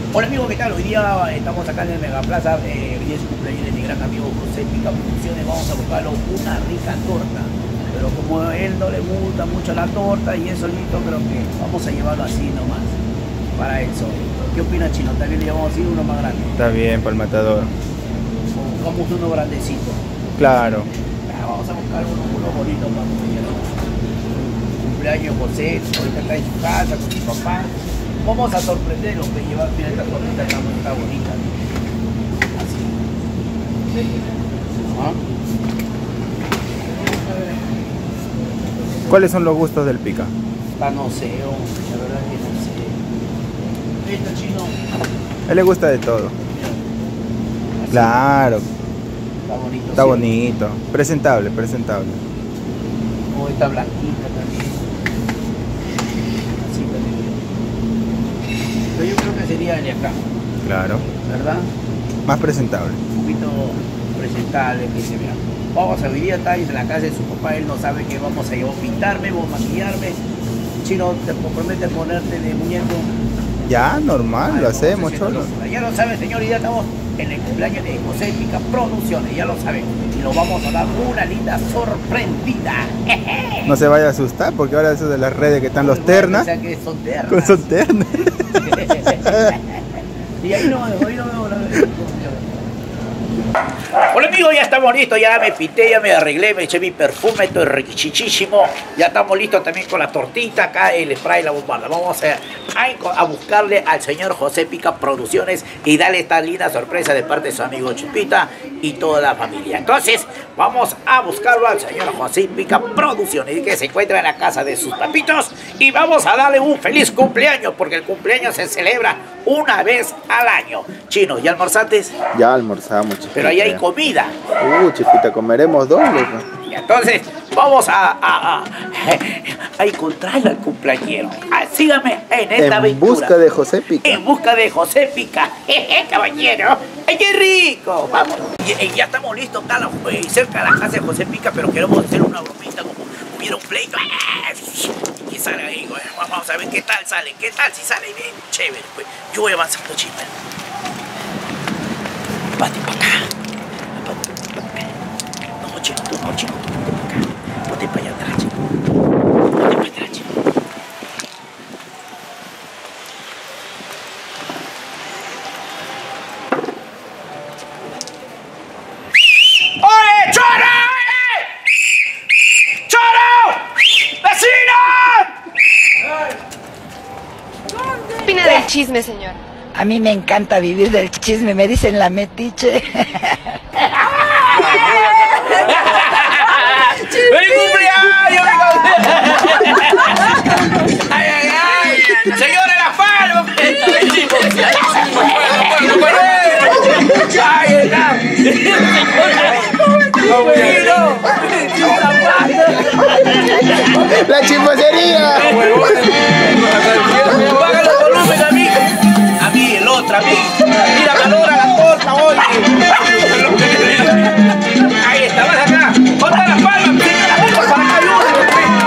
Hola amigos, ¿qué tal? Hoy día estamos acá en el Megaplaza, hoy día es cumpleaños de mi gran amigo José Pica Producciones. Vamos a buscarle una rica torta, pero como a él no le gusta mucho la torta y eso listo, creo que vamos a llevarlo así nomás, para eso. ¿Qué opina, Chino? ¿También le llevamos así uno más grande? Está bien, para el matador. O buscamos uno grandecito. Claro. Vamos a buscar uno bonito para mañana. Cumpleaños José, ahorita está en su casa con su papá. Vamos a sorprenderlo, que lleva, mira, esta tortita está bonita. Así. ¿Ah? ¿Cuáles son los gustos del Pica? No sé, hombre, la verdad que no sé. Esto, Chino. A él le gusta de todo. Así. Claro. Está bonito. Está ¿sí? bonito. Presentable, presentable. Oh, está blanquita también. Así también. Pero yo creo que sería el de acá, Claro. ¿verdad? Más presentable. Un poquito presentable, que se vea. Vamos a vivir acá en la casa de su papá, él no sabe que vamos a yo pintarme, vamos a maquillarme. Chino, te comprometes a ponerte de muñeco. Ya, normal, Ay, lo vamos hacemos, haciendo cholo. locura. Ya lo saben, señor, y ya estamos en el cumpleaños de José Pica Producciones, ya lo saben. Y nos vamos a dar una linda sorprendida. No se vaya a asustar porque ahora eso de las redes que están los ternas. O sea que son ternas. Son ternas. Y ahí no veo la... Hola amigos, ya estamos listos, ya me pinté, ya me arreglé, me eché mi perfume, esto es riquichichísimo. Ya estamos listos también con la tortita, acá el spray y la bombarda. Vamos a buscarle al señor José Pica Producciones y darle esta linda sorpresa de parte de su amigo Chipita y toda la familia. Entonces, vamos a buscarlo al señor José Pica Producciones, que se encuentra en la casa de sus papitos, y vamos a darle un feliz cumpleaños, porque el cumpleaños se celebra una vez al año. Chino, ¿ya almorzaste? Ya almorzamos, chifita. Pero ahí hay comida. Chifita, comeremos doble. Y entonces vamos a encontrar al cumpleañero. Síganme en esta aventura. En busca de José Pica. En busca de José Pica. Jeje, caballero. ¡Ay, qué rico! Vamos. Y ya estamos listos acá cerca de la casa de José Pica, pero queremos hacer una bromita como hubiera un pleito. Y sale ahí, güey. Vamos a ver qué tal sale. ¿Qué tal? Si sale bien, chévere, pues. Yo voy avanzando, chispa. Pate para acá. No, chico, tú no, chico. Ponte para acá. Ponte para allá atrás, chico. Ponte para atrás, chico. ¡Oye, choro! ¡Choro! ¡Vecino! ¿Qué opina del chisme, señor? A mí me encanta vivir del chisme, me dicen la metiche. ¡Feliz cumpleaños! ¡Ay, ay, ay! ¡Señora La Palma! ¡Ay, está! ¡La chismosería! ¡Baja los volúmenes, amigo! A mí, el otro, a mí. Mira, valora la torta hoy. Ahí está, vas acá. ¡Ponte las palmas! ¡Para acá, ayúdame!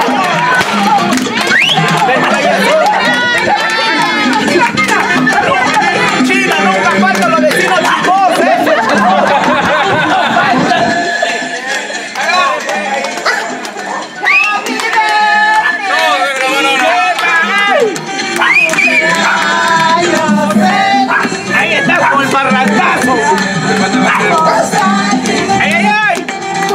¡Ven para allá! ¡China, nunca faltan los vecinos chicos, Ahí está con el barrancazo. ¡Ay, ay, ay!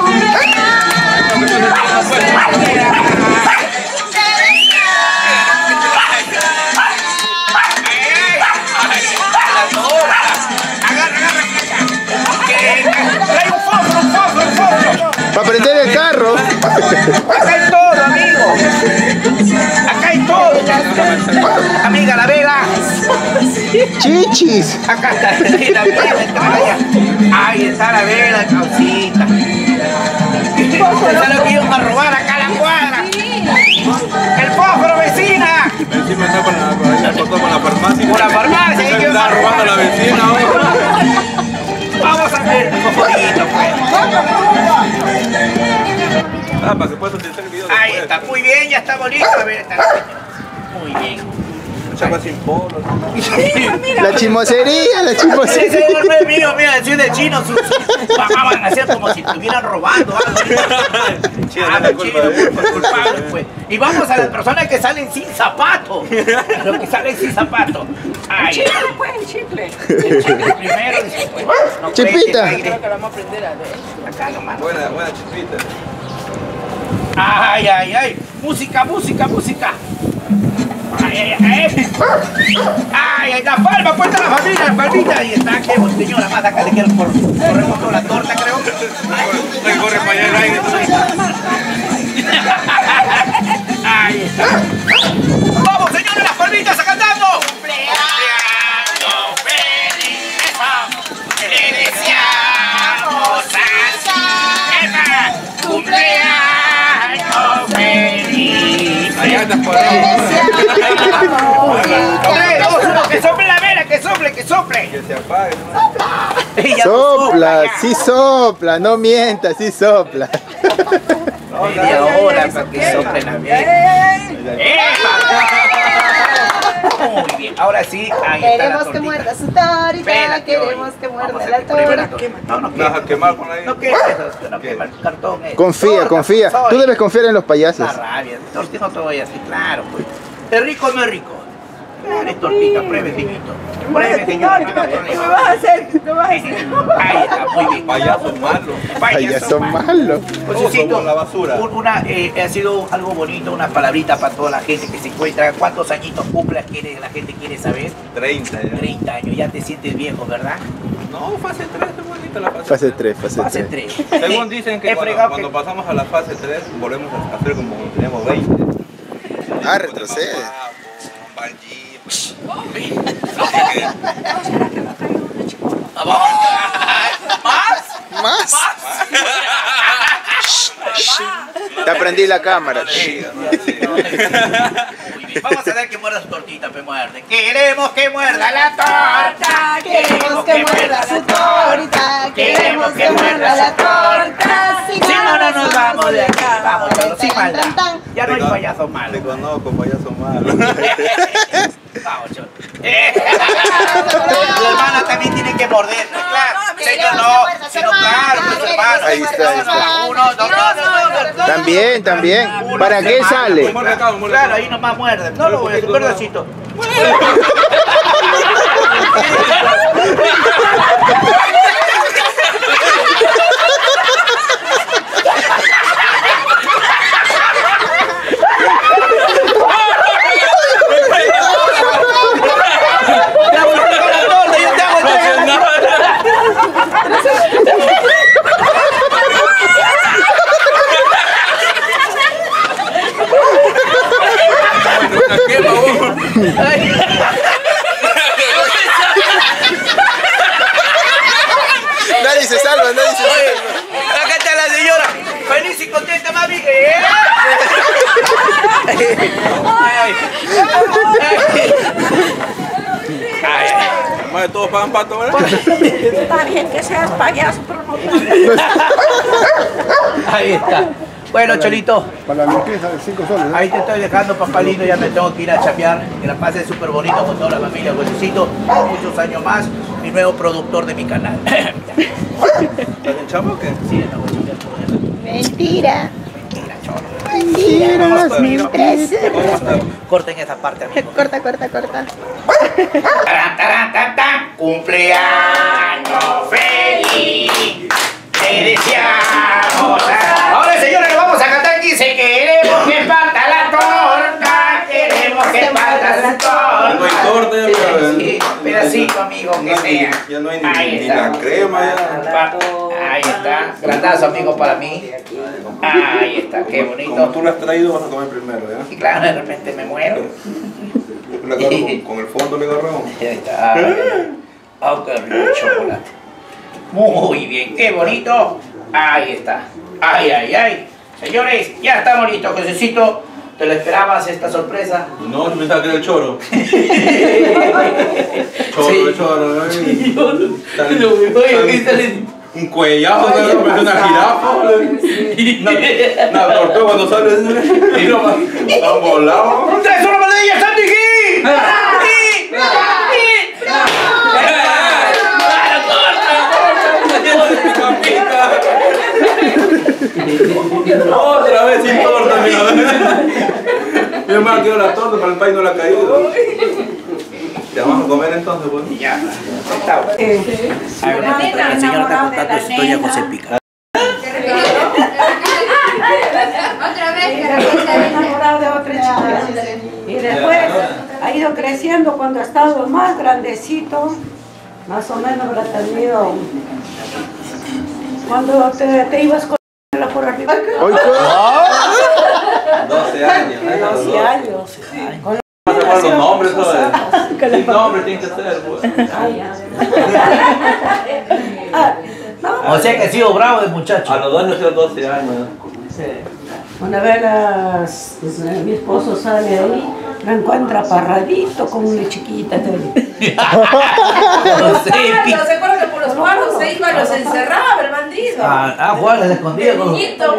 ¡Trae un fósforo! Para prender el carro. Acá hay todo, amigo. Acá hay todo. Amiga, la vela. Chichis. Acá está la vela. Ahí está la vela, causita. Pensaron que iban a robar acá a la cuadra. ¡El fósforo, vecina! Encima está con la farmacia. Por la farmacia. Ahí que Está robando a la vecina. Vamos a ver un fosforito, pues. Ah, para que puedas utilizar el video después. Ahí está, muy bien, ya estamos listos. A ver, está. Muy bien. chapa sin polo. La chimosería, la Ese chimosería. no es mío, mira, decir del chino, sus papás van a hacer como si estuvieran robando algo. Culpable, pues. Y vamos a las personas que salen sin zapato. Los que salen sin zapato. Ay, Chicle, pues, chicle. el chicle primero, dice, pues, no Chipita. prende el aire. Creo que vamos a aprender a ver. Acá nomás. Buena chispita. Ay, ay, ay. Música, música, música. Ay, ay, ay. Ay, ay, la palma, cuenta la familia, la palmita. Ahí está, qué bueno, señora, más acá le quiero corremos con la torta, creo. Corre para allá el aire. Ahí está. Vamos, señores, las palmitas a cantando. ¡Cumpleaños feliz! ¡Le deseamos así! ¡Cumpleaños feliz! Allá andas por ahí. 3, 2, 1, que sople la vela, que sople, que sople. Que se apague. Ella no Sopla, ya. sí sopla, no mienta, sí sopla. Media hora para que sople la vela. Muy bien, ahora sí, ahí está la Queremos que tortita. muerda su torta, Espérate, queremos oye. que Vamos a muerda hacer la primero torta. No, no Me vas a quemar con ahí. No quema eso, no quema el cartón. Confía, confía. Tú debes confiar en los payasos. La rabia, tortita no te voy a decir, claro, pues. ¿Es rico o no es rico? Dale, tortita, pruebe, señorito. Pruebe, señor. ¿Qué me vas a hacer? ¿Qué me vas a hacer? Ahí está, muy bien. Payaso malo. Payaso malo. Pues, somos la basura. Ha sido algo bonito, una palabrita para toda la gente que se encuentra. ¿Cuántos añitos cumplas la gente quiere saber? 30 ya. 30 años, ya te sientes viejo, ¿verdad? No, fase 3 es bonita la fase Fase 3, fase Fase 3. 3. Según dicen que He cuando, fregado cuando que- pasamos a la fase 3 volvemos a hacer como cuando teníamos 20. Ah, retrocede. ¿Más? ¿Más? Te aprendí la cámara. Muy bien, vamos a ver que muerda su tortita, pe muerde. Queremos que muerda la torta. Queremos que muerda su torta, queremos que muerda la torta. Si no, no nos vamos de aquí. Vamos, cholo, sin Tan, maldad. tan, tan. Ya no hay Te payaso Te malo. conozco, payaso malo. Vamos, cholo. Tu hermana también tiene que morder, ¿no? Claro. Señor, no. Sino claro, pues, su hermano. Ahí está, ahí está. Uno, dos, no. También, también. ¿Para qué sale? Muerde acá, muerde Claro, acá. ahí nomás muerde. No lo voy a hacer, perdóncito. Ya voy a sacar la torta, yo te hago Una quema, vos. Nadie se salva, nadie se Oye, salva. acá está la señora. Feliz y contenta, mami. Además de todos pagan pato, ¿verdad? Está bien que seas payaso, pero no tanto. Ahí está. Bueno, Cholito, Para la limpieza de 5 soles. ahí te estoy dejando, papá lindo. Ya me tengo que ir a chapear. Que la pases súper bonito con toda la familia. Huesecito, muchos años más. Mi nuevo productor de mi canal. ¿Estás en chapa o qué? Sí, la voy a chapear todo eso. Mentira, Mentira, cholo. mentiras, mentiras. ¿Cómo estás? Corten esa parte, amigo. Corta, corta, corta. Taran, taran, tan, tan. Cumpleaños feliz. Te deseamos. Ahora, señores, lo vamos a cantar. Dice: queremos que falta la torta. Queremos que falta la torta. No hay torta, Sí, pedacito, amigo, que sea. Ya no hay Ahí ni está. la crema ya. Ahí está. Grandazo, amigo, para mí. Ahí está, qué Como bonito. tú lo has traído, vas a comer primero, ¿ya? Y claro, de repente me muero. Le agarro con el fondo le agarramos. Ahí está. Oh, qué rico el chocolate. Muy bien, qué bonito. Ahí está. Ay, ay, ay. Señores, ya estamos listos, Josecito. ¿Te lo esperabas esta sorpresa? No, yo pensaba que era el choro. Sí. Choro, ¿eh? Oye, ¿qué sale? Un cuellazo, Ay, ¿no? Parece una jirafa. Una tortuga cuando sale. Y no, han volado. ¡Traes una banderilla, Sandy Gui! Otra vez sin torta, mira. Yo me ha quedado la torta, pero el país no la ha caído. ¿Te vamos a comer entonces, pues? Ya, está. El señor está contando su historia a José Pica. Otra vez. Se ha enamorado de otra chica. Y después ha ido creciendo cuando ha estado más grandecito, más o menos habrá tenido. Cuando te ibas con la por arriba. 12 años. 12 años. Con Los nombres, ¿sabes? Sin nombre tienen que ser, pues. O sea que ha sido bravo de muchacho. A los 12 ha sido 12 años. Una vez mi esposo sale ahí, lo encuentra parradito con una chiquita. ¿Se acuerdan que por los cuartos se iba, los encerraba el bandido? Juan, se escondía con los... Niñito.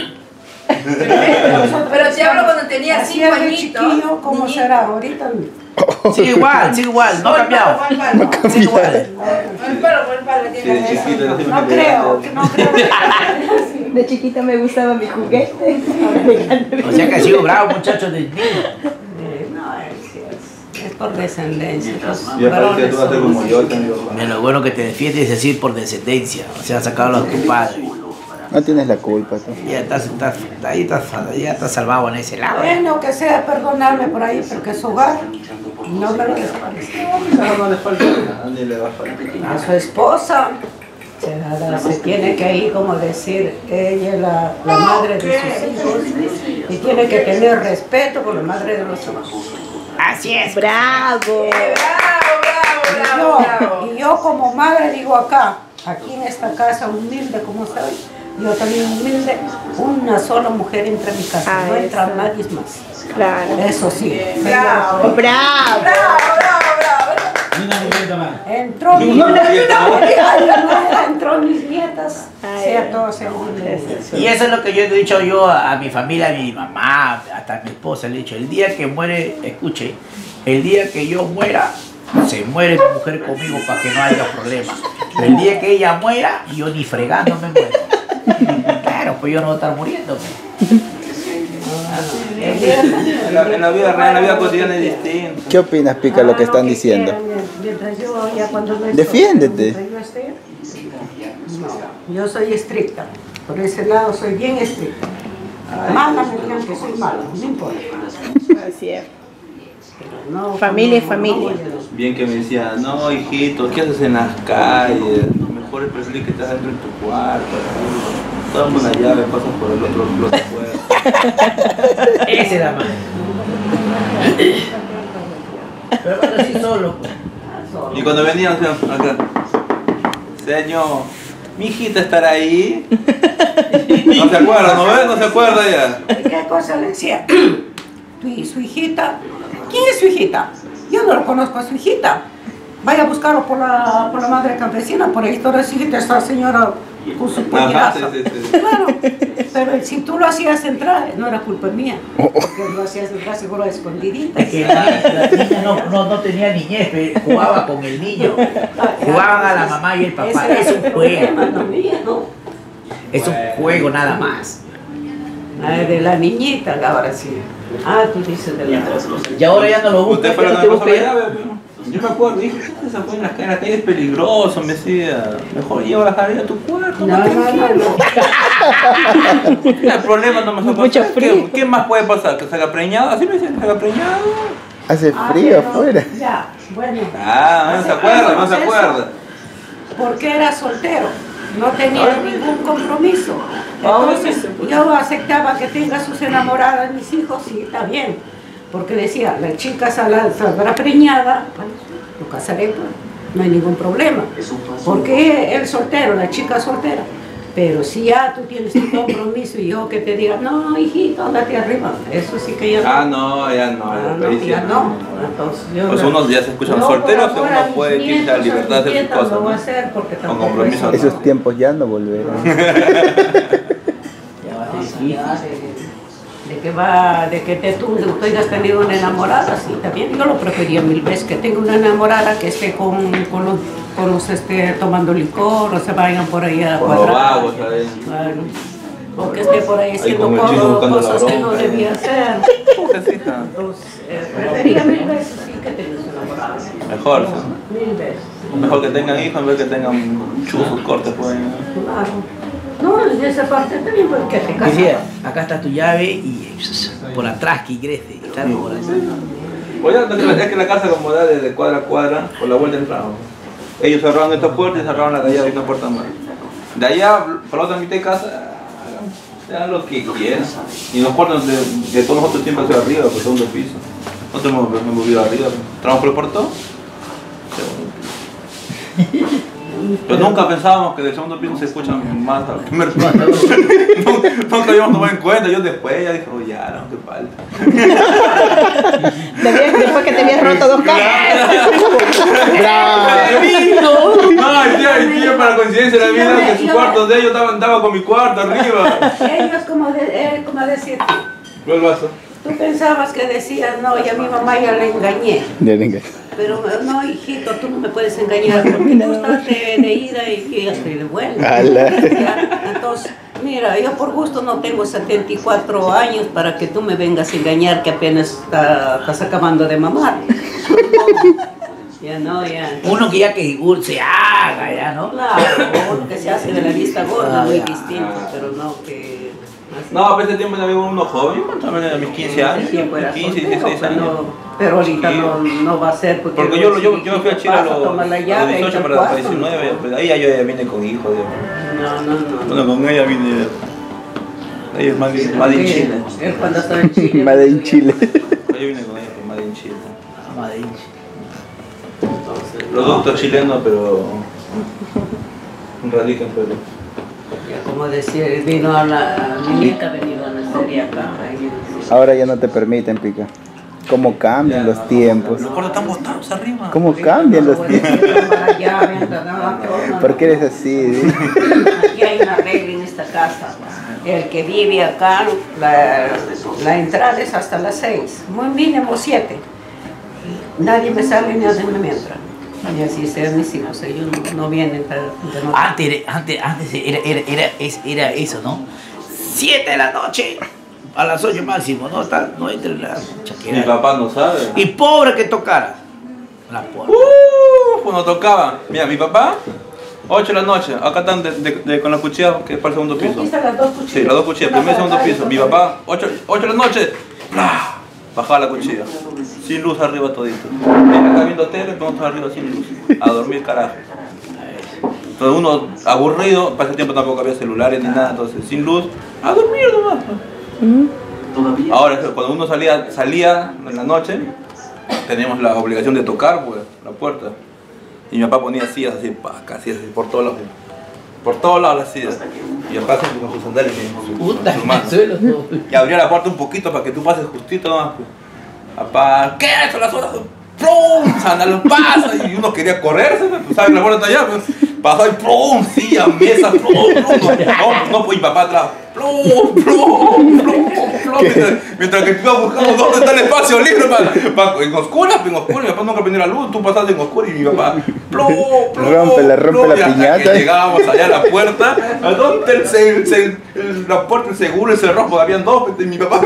Pero te hablo cuando tenía 5 añitos. Chiquillo, ¿cómo será ahorita? Sigue igual, no ha cambiado. Sigue igual. El palo tiene No creo. De chiquita me gustaba mi juguete. O sea que ha sido bravo, muchacho, de niño. Es por descendencia. Yo parecía tú vas a ser como yo, también. Lo bueno que te defiendes es decir por descendencia. O sea, sacado a tu padre. No tienes la culpa, tú. Ya estás salvado en ese lado. Bueno, que sea perdonarme por ahí, porque su hogar no me lo desaparece. No le falta nada, ni le va a faltar. A su esposa se tiene que ir, como decir, ella es la madre de sus hijos y tiene que tener respeto por la madre de los hijos. Así es. ¡Bravo! Y yo como madre digo aquí en esta casa humilde como soy, yo también humilde, una sola mujer entra en mi casa, no entra nadie más. Claro. Eso sí. ¡Bravo! Entró mi entró mis nietas, sea todo Y eso es lo que yo he dicho yo a mi familia, a mi mamá, hasta a mi esposa. Le he dicho, el día que muere, escuche, el día que yo muera, se muere mi mujer conmigo para que no haya problema. Pero el día que ella muera, yo ni fregando me muero. Claro, pues yo no voy a estar muriendo. En la vida real, en la vida cotidiana es distinto. ¿Qué opinas, Pica, lo que están diciendo? Defiéndete. Yo soy estricta, por ese lado soy bien estricta. Mala me digan que soy mala, no importa. Así es. No, Familia es familia. Bien que me decía, no hijito, ¿qué haces en las calles? Mejor es preferir que estás dentro de tu cuarto. Toma una llave, pasas por el otro puerta. Esa es la madre. Pero bueno, así solo. Y cuando venían, acá, señor, mi hijita estará ahí. No se acuerda, ¿no ves? No se acuerda ya. ¿Qué cosa le decía? Su hijita. ¿Quién es su hijita? Yo no lo conozco a su hijita. Vaya a buscarlo por la madre campesina, por ahí toda su hijita, esta señora con su pollerazo. Sí. Claro, pero si tú lo hacías entrar, no era culpa mía, porque lo hacías entrar seguro a escondiditas. Es que la niña no tenía niñez, pero jugaba con el niño. Jugaban a la mamá y el papá. Es un juego. No mío, no. Es un juego nada más. De la niñita, ahora sí. Tú dices de la otra. Y ahora ya no lo busca. Usted fue la que me pasó la llave. Yo me acuerdo, dije, ¿qué se fue en la calle? Es peligroso, me decía. Mejor lleva la jardín a tu cuarto. No. El problema no me Mucho frío. ¿Qué más puede pasar? ¿Que se haga preñado? ¿Así me decían? ¿Que se haga preñado? Hace frío afuera. Ya, bueno. No se acuerda. Porque era soltero, no tenía ningún compromiso. Entonces yo aceptaba que tenga sus enamoradas, mis hijos, y está bien. Porque decía, la chica saldrá preñada, pues, lo casaré, pues, no hay ningún problema. Porque él soltero, la chica soltera. Pero si ya tú tienes un compromiso y yo que te diga, no, hijito, andate arriba, eso sí que ya no. Ya no. Entonces, Pues unos días se escuchan solteros, uno puede irse a la libertad de hacer sus cosas. Lo voy a hacer porque Con tampoco compromiso. Esos tiempos ya no volverán. de que tú hayas tenido una enamorada, sí, también. Yo lo prefería 1000 veces que tenga una enamorada que esté con los tomando licor o se vayan por ahí a Con los vagos, ¿sabes? Claro. O que esté por ahí Ahí haciendo con el chino buscando cosas la que no bronca. debía hacer. Pobrecita. Entonces, prefería 1000 veces sí que tengas una enamorada. Mejor, ¿sí? 1000 veces. Mejor que tengan hijos en vez que tengan chuzos cortes, pues. Claro. No, de esa parte también porque te casas. Decía, acá está tu llave y por atrás que ingrese. Y tal, por ahí. Oye, es que la casa como da de cuadra a cuadra, por la vuelta entramos. Ellos cerraron esta puerta y cerraron la de allá y una puerta más. De allá, por la otra mitad de casa, hagan lo que quieran. Y los puertos de todos nosotros siempre hacia arriba, por el segundo piso. Nosotros hemos movido arriba. Entramos por el portón. Pero nunca pensábamos que del segundo piso se escuchan más al primer piso. Nunca habíamos tomado en cuenta. Yo después ya dije, oh, ya, no, qué falta. Después que te habías roto 2 camas. No, el tío, para coincidencia, la vida que su cuarto de ellos estaba con mi cuarto arriba. Ellos como decir, ¿Cuál el vaso? tú pensabas que decías, no, y a mi mamá ya le engañé. Venga. Pero no, hijito, tú no me puedes engañar porque tú estás de ida y yo estoy de vuelta. Ala. Ya, entonces, mira, yo por gusto no tengo 74 años para que tú me vengas a engañar que apenas estás acabando de mamar. Ya no, ya. Uno que ya que se haga, ya, ¿no? Claro, uno que se hace de la vista gorda, muy ya. distinto, pero no que... así. No, a ese tiempo también uno joven, también a mis 15 años. Ese tiempo era 15, soltero, 16 años. pero ahorita Sí. no va a ser porque... Porque yo me fui a Chile a los Toma la llave, 18 entra al para los cuarto. 19, pues ahí yo ya vine con hijos. No. Bueno, con ella vine. Ella es más de Chile. Él cuando estaba en Chile... Made in Chile. Yo vine con ella, pues más de Chile. Madrid. Producto chileno, pero radica en Perú. Ya, como decir, vino a mi nieta ha venido a nacer acá. Ahora ya no te permiten, Pica. ¿Cómo cambian los tiempos? Los cuartos están botados arriba. ¿Cómo cambian los tiempos? ¿Por qué eres así? Aquí hay una regla en esta casa. El que vive acá, la entrada es hasta las 6. Muy mínimo 7. Nadie me sale ni nadie me entra. Y así sean mis hijos, ellos no vienen para... Antes era eso, ¿no? 7 de la noche, a las 8 máximo, ¿no? No entre la Mi chaquera. papá no sabe. Y pobre que tocara la puerta. Cuando tocaba. Mira, mi papá, 8 de la noche, acá están con la cuchilla que es para el segundo piso. Aquí están las 2 cuchillas. Sí, las 2 cuchillas, primero y segundo piso. Mi papá, 8 de la noche, ¡plá! Bajaba la cuchilla. Sin luz arriba todito. Acá viendo tele, nosotros arriba sin luz. A dormir, carajo. Entonces uno aburrido, para ese tiempo tampoco había celulares ni nada, entonces sin luz, a dormir nomás. Ahora, cuando uno salía en la noche, teníamos la obligación de tocar, pues, la puerta. Y mi papá ponía sillas así, casi así, por todos lados. Por todos lados las sillas. Y mi papá siempre con sus sandalias y con sus manos. Y abría la puerta un poquito para que tú pases justito nomás. Pues. Papá, ¿qué es eso? Las horas. ¡Plum! Sandalias pasa. Y uno quería correrse, pues, ¿sabes? La puerta está allá, pues. Pasó y ¡plum! Silla, mesa, ¡plum! No, pues mi papá atrás. ¡Plum! ¡Plum! ¡Plum! Mientras que tú ibas buscando dónde está el espacio libre en oscura, mi papá nunca prendió la luz, tú pasaste en oscura y mi papá Rompe la y hasta piñata. que llegábamos allá a la puerta, a donde la puerta, el seguro, el cerrojo, porque habían 2, y mi papá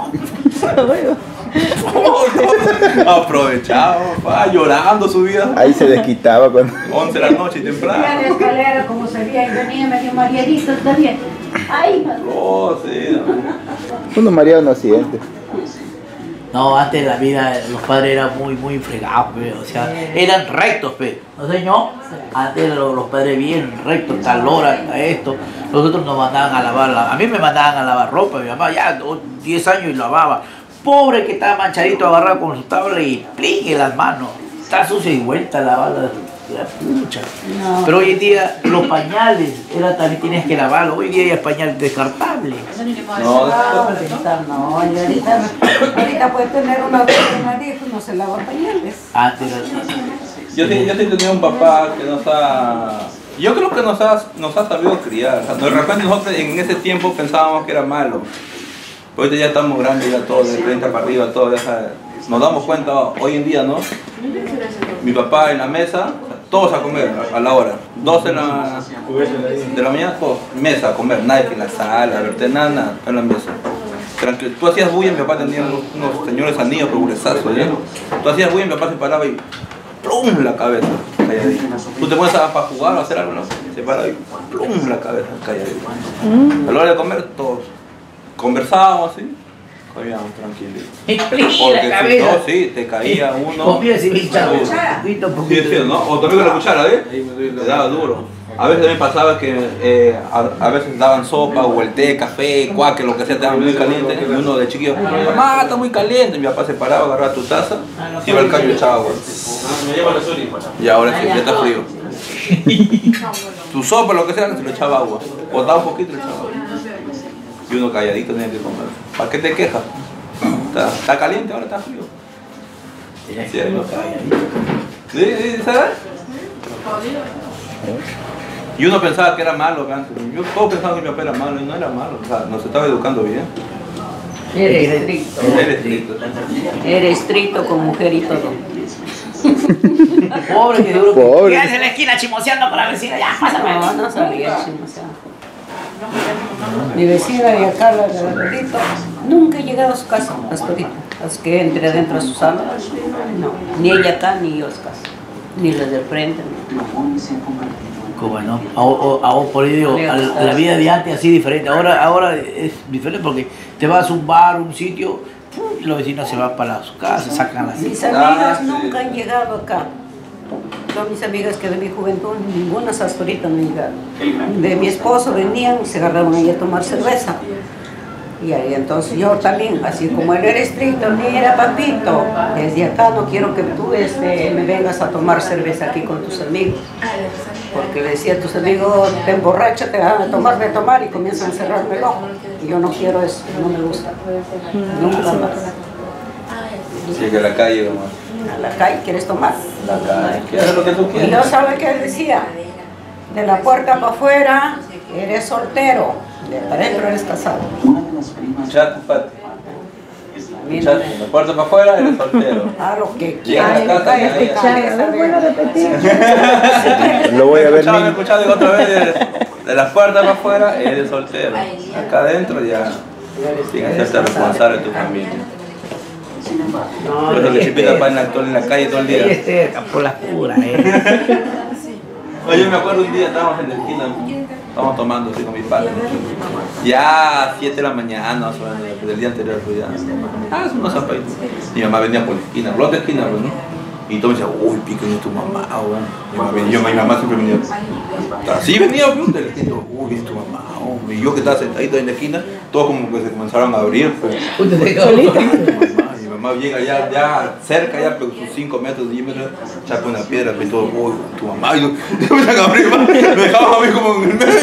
aprovechaba, papá, llorando su vida. Ahí se desquitaba cuando... 11 de la noche y Mira temprano. la escalera como salía y venía medio mareadito también. ¡Ay, madre! Oh, sí, Uno mareado no siente. No, antes la vida, los padres eran muy fregados, pe. O sea, eran rectos, pe. ¿No señor? Antes eran los padres bien rectos, tal hora, a esto. Nosotros nos mandaban a lavar, a mí me mandaban a lavar ropa, mi mamá ya 10 años y lavaba. Pobre que estaba manchadito, agarrado con su tabla y plique las manos. Está sucia y vuelta a lavarla. La pucha. No. Pero hoy en día los pañales, también tienes que lavarlo. Hoy en día hay pañales descartables. No, Ahorita puede tener una vez no se lava pañales. Antes era yo sí tenía un papá que yo creo que nos ha sabido criar. O sea, de repente nosotros en ese tiempo pensábamos que era malo. Ahorita ya estamos grandes, ya todos de 30 para arriba, todos ya sabes. Nos damos cuenta hoy en día, ¿no? Mi papá en la mesa, todos a comer a la hora. 12 de la mañana, todos, mesa a comer, nadie en la sala, verte nada, en la mesa. Tranquilo. Tú hacías bulla, mi papá tenía unos señores anillos progresazos, ¿ya? Tú hacías bulla, mi papá se paraba y ¡plum! La cabeza, calladito. Tú te pones para jugar o hacer algo, ¿no? Se paraba y ¡plum! La cabeza, calladito. A la hora de comer, todos conversábamos así, comíamos tranquilos. Porque si no, sí, te caía uno. Comía así, hinchado. Sí, ¿no? O también con la cuchara, ¿eh? Le daba duro. A veces también pasaba que a veces daban sopa o el té, café, cuaque, lo que sea, te daban muy caliente. Y uno de chiquillo, mamá, está muy caliente. Mi papá se paraba, agarraba tu taza, iba al caño y le echaba agua. Y ahora sí, ya está frío. Tu sopa, lo que sea, se le echaba agua. O daba un poquito y le echaba agua. Y uno calladito tenía que comer. ¿Para qué te quejas? Está caliente, ahora está frío. ¿Sí? ¿Sabes? Y uno pensaba que era malo antes. Yo todos pensaban que mi papá era malo y no era malo. O sea, nos estaba educando bien. Eres estricto. Era estricto. Eres estricto con mujer y todo. Pobre, que duro. Pobre. Quédate en la esquina chimoseando con la vecina, ya, pásame. No salía chismoseando. Mi vecina de acá, la de Alvarito, nunca he llegado a su casa hasta ahorita. Hasta que entre adentro a su sala. No, ni ella acá ni yo a su casa. Ni la del frente. ¿Cómo no? Ahora por ello digo, la vida de antes así diferente. Ahora es diferente porque te vas a un bar, un sitio, y los vecinos se van para sus casas, sacan las... Mis amigas nunca han llegado acá. Todas mis amigas que de mi juventud, ninguna hasta ahorita no han llegado. De mi esposo venían, se agarraron ahí a tomar cerveza. Y ahí entonces yo también, así como él era estricto, mira papito, desde acá no quiero que tú me vengas a tomar cerveza aquí con tus amigos. Porque le decía a tus amigos, te emborracha, te van a tomar y comienzan a cerrarme el ojo. Y yo no quiero eso, no me gusta. Nunca más. Sí, que la calle nomás. A la calle, ¿quieres tomar? La calle, ¿quieres lo que tú Y quieres? no sabe qué decía. De la puerta para afuera, eres soltero. De para adentro eres casado. Chat, pate. Mira, Chat, de la puerta para afuera eres soltero. a lo que Llega a la quieras. casa y ahí- Lo voy a ver. Me he escuchado digo, otra vez de las puertas para afuera eres soltero. Acá adentro ya tienes que hacerte responsable de tu familia. Por eso que si pida pan en la calle todo el día. Por las puras, Oye, yo me acuerdo un día estábamos en la esquina, estábamos tomando así con mi padre. Ya 7 de la mañana, o del día anterior, pues ya. Son unos zapatitos. Mi mamá venía por la esquina, por la otra esquina, pues, ¿no? Y todo me decía, uy, pico, viene tu mamá, weón. Mi mamá siempre venía. Así venía, pues, de la esquina, uy, viene tu mamá, hombre. Y yo que estaba sentadito en la esquina, todos como que se comenzaron a abrir, pues. Mi mamá llega ya cerca, ya pero sus 5 metros, 10 metros, chapa una piedra, y todo, uy, tu mamá, y yo me saca a abrir, me dejaba a mí como en el medio,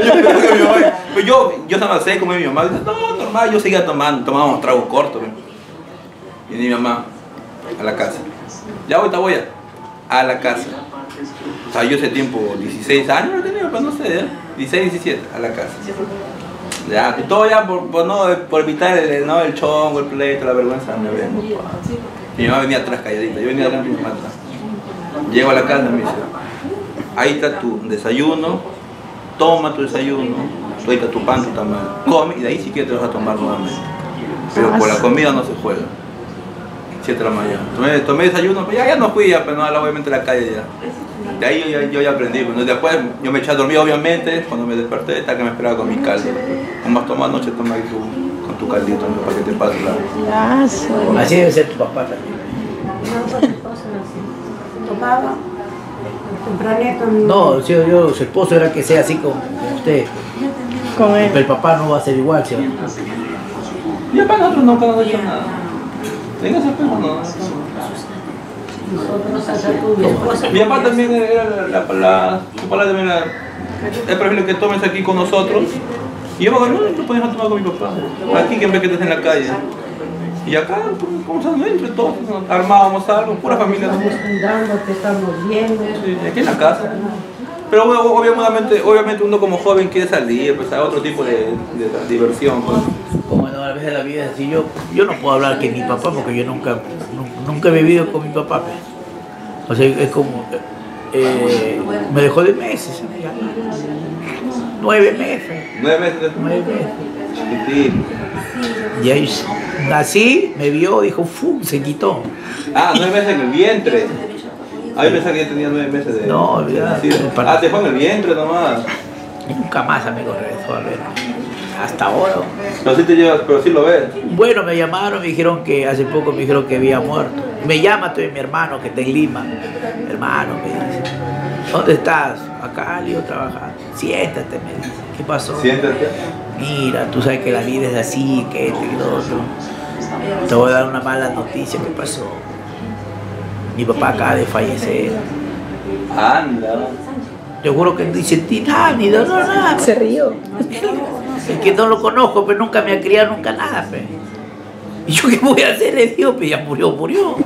pues yo estaba seco como mi mamá, dice, no, normal, yo seguía tomábamos tragos cortos, y mi mamá, a la casa, ya ahorita voy a la casa, o sea, yo ese tiempo, 16 años no tenía, pues no sé, 16, 17, a la casa. Ya, todo ya por evitar el chongo, el pleito, la vergüenza, me vengo. Mi mamá venía atrás calladita, yo venía adelante y mi mamá atrás. Llego a la casa y me dice, ahí está tu desayuno, toma tu desayuno, ahí está tu pan, tu tamal, come y de ahí sí que te vas a tomar nuevamente. Pero por la comida no se juega. 7 de la mañana. Tomé desayuno, pues ya no fui, pero no, obviamente a la calle ya. De ahí yo ya aprendí, bueno, después yo me eché a dormir obviamente, cuando me desperté, hasta que me esperaba con mi caldo. Como has tomado anoche, toma ahí con tu caldito, ¿no? Para que te pase la... Así debe ser tu papá también. Tomaba tempranito. No, su esposo era que sea así como usted. Con él. Pero el papá no va a ser igual, ¿sí? Y para nosotros nunca nos ha hecho nada. Tenga ese perro, no. Mi papá también era su palabra también era, es preferible que tomes aquí con nosotros. Y yo me agarré, no puedes tomar con mi papá. Aquí que en vez que estés en la calle. Y acá, como se entre todos, armábamos algo, pura familia. ¿No? Te estamos viendo. Sí, aquí en la casa. Pero obviamente uno como joven quiere salir, pues a otro tipo de diversión. Pues. Como no, a veces la vida es así. Yo no puedo hablar que mi papá porque yo nunca he vivido con mi papá. Pues. O sea, es como... me dejó de meses. 9 meses. 9 meses. 9 meses. Sí. Y ahí nací, me vio, dijo, ¡fum! Se quitó. Ah, 9 meses en el vientre. Ah, yo pensaba que ya tenía 9 meses de... No, olvídate. Ah, te fue en el vientre nomás. Y nunca más, amigo, regresó a ver. Hasta ahora. Pero sí te llevas, pero sí lo ves. Bueno, me llamaron, me dijeron que hace poco me dijeron que había muerto. Me llama todavía mi hermano que está en Lima. Hermano, me dice, ¿dónde estás? Acá, Leo, trabajando. Siéntate, me dice. ¿Qué pasó? Siéntate. Mira, tú sabes que la vida es así, que esto y lo otro. Te voy a dar una mala noticia. ¿Qué pasó? Mi papá acaba de fallecer. Anda. Te juro que no sentí nada, ni dolor, nada. Se rió. Es que no lo conozco, pero nunca me ha criado, nunca nada, pe. ¿Y yo qué voy a hacer? Le digo, pues ya murió.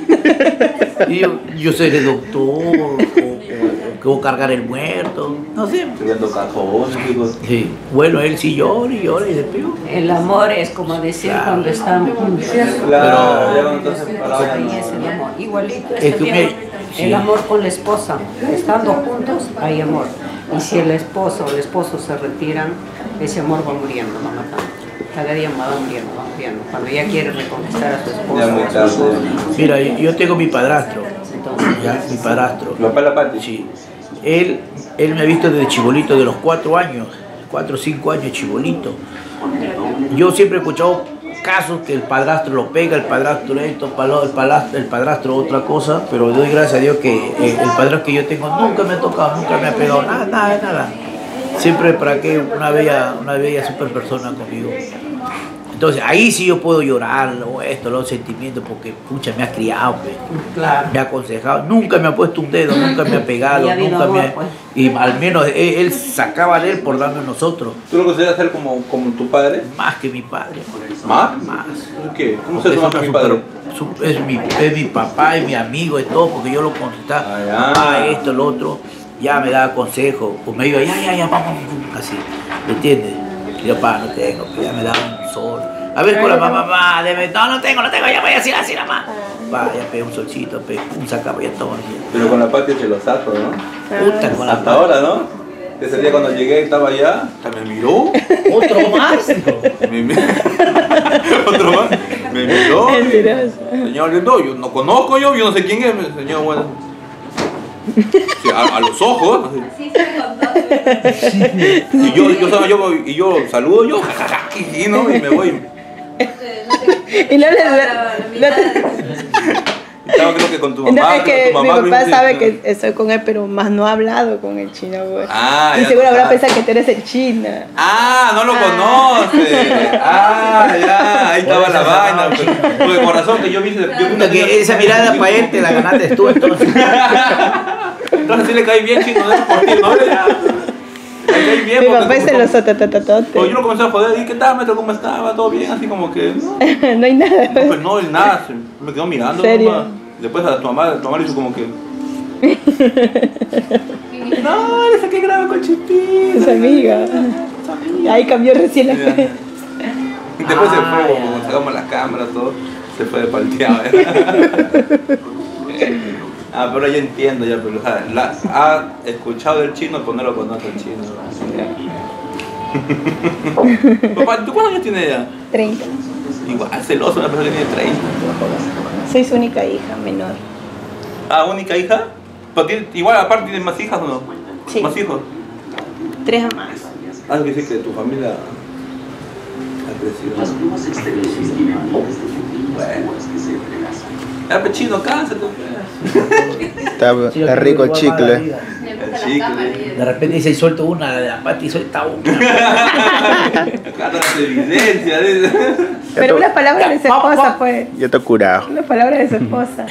Y yo seré doctor, o que voy a cargar el muerto, no sé. Teniendo cajones, chicos. Sí. Bueno, él sí llora y se pegó. El amor es como decir cuando están juntos. Claro, ya cuando estás separado ya Ahí no. es el amor. Igualito Es es que el amor con la esposa. Estando juntos hay amor. Y si el esposo o el esposo se retiran, ese amor va muriendo, va matando. Cada día va muriendo. Cuando ya quiere reconquistar a su esposa. Ya muy tarde. Mira, yo tengo mi padrastro, ya, mi padrastro. ¿Lo para la parte? Sí. Él me ha visto desde chibolito, de los 4 años, 4 o 5 años chibolito. Yo siempre he escuchado casos que el padrastro lo pega, el padrastro esto, el padrastro otra cosa, pero doy gracias a Dios que el padrastro que yo tengo nunca me ha tocado, nunca me ha pegado, nada. Siempre para que una bella super persona conmigo. Entonces ahí sí yo puedo llorar, los sentimientos, porque pucha, me ha criado, pues. Claro. Me ha aconsejado, nunca me ha puesto un dedo, nunca me ha pegado, Y ha habido nunca me amor, ha... pues. Y al menos él sacaba de él por darme a nosotros, ¿Tú lo consideras ser como tu padre? más que mi padre. ¿Más? Más. ¿Por qué? ¿Cómo Porque se llama mi padre? es mi papá, es mi amigo, es todo, porque yo lo contestaba, Ah, ya. esto, lo otro, ya me daba consejo, o me iba, ya, vamos, así, ¿me entiendes? Y yo, no tengo, pues ya me daba un sol. A ver con la mamá, no tengo, ya voy a decir así nada más. Va, ya pegué un solcito, un sacaba ya todo. Pero con la parte chelosazo, ¿no? Puta, con la Hasta ahora, ¿no? Ese día cuando llegué estaba allá, hasta me miró. ¿Otro más? Otro más. Me miró. Mentiroso. Señor Lindo, yo no conozco yo no sé quién es, señor, bueno. Sí, a los ojos. Así. Y yo saludo yo, jajaja, y no, y me voy. Y no le Estaba creo que con tu no, mamá. es que con tu mi mamá, papá sí, sabe sí. que estoy con él, pero más no ha hablado con el chino, güey. Ah, Y ya seguro tú habrá sabes. pensado que tú eres el chino. Ah, no lo conoce. Ah, ya, ahí estaba la vaina. Porque con razón que yo vi. Puta, que esa mirada para él te la ganaste tú, entonces. Entonces sí le cae bien chino, ¿no? Por ti, ¿no? Le cae bien. Mi porque papá es como- celoso, Pues yo lo comencé a joder, ¿y qué tal, maestro? ¿Cómo estaba? ¿Todo bien? Así como que, no, no hay nada. pues no, él nada, me quedó mirando. ¿Serio? Nomás. Después a tu mamá le hizo como que... No, esa que graba con Chipín. Es amiga. Ahí cambió recién la fe. Después se fue, cuando sacamos las cámaras, todo, se fue de palteado. Ah, pero ya entiendo, ya, pero, o sea, ha escuchado el chino, pues no lo conoce el chino. Papá, ¿tú cuántos años tienes ella? 30. Igual, celoso, una persona que tiene 30. Soy su única hija menor. Ah, única hija. Pero igual, aparte, ¿tienes más hijas o no? Sí. ¿Más hijos? 3 más. Ah, que sí que tu familia ha crecido. Bueno. Ya, pues chino, cánsate. Está rico el chicle. El chicle. De repente dice, suelto una, de la pata y suelta una. Acá las evidencias. Pero una palabra de su esposa, pues. Yo estoy curado. Una palabra de su esposa.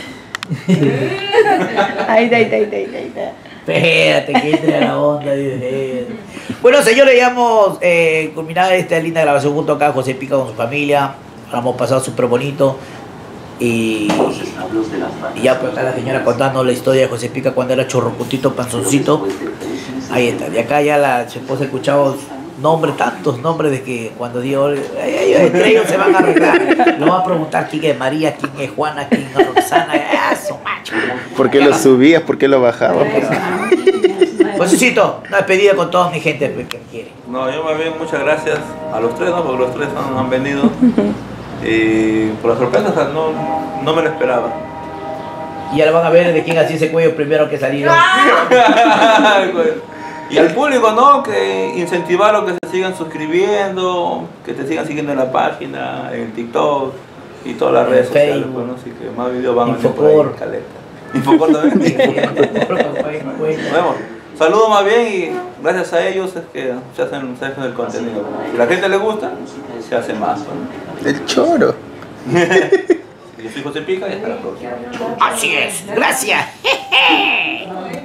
Ahí está. Espérate, que entre a la onda. Dice. Bueno, señores, ya hemos culminado esta linda grabación junto acá a José Pica con su familia. La hemos pasado súper bonito. Y ya pues está la señora contando la historia de José Pica cuando era chorrocutito, panzoncito. Ahí está. De acá ya su esposa ha escuchado nombres, tantos nombres de que cuando dio... Yo entre ellos se van a arreglar. Lo va a preguntar quién es María, quién es Juana, quién es Roxana. Su macho. ¿Por qué lo subías? ¿Por qué lo bajabas? Josecito, una despedida con toda mi gente que quiere. No, yo más bien muchas gracias a los tres, ¿no? Porque los tres han venido. Y por la sorpresa, o sea, no me lo esperaba. Y ya lo van a ver de quién así ese cuello primero que salieron. Y al público, ¿no? Que incentivaron que se sigan suscribiendo, que te sigan siguiendo en la página, en el TikTok y todas las redes sociales, pues, ¿no? Así que más videos van a venir por ahí, caleta. Infocor también. Nos vemos. Saludos más bien y gracias a ellos es que se hacen el contenido. Si a la gente le gusta, se hace más, ¿no? El choro. Yo soy José Pica y hasta la próxima. Así es, gracias.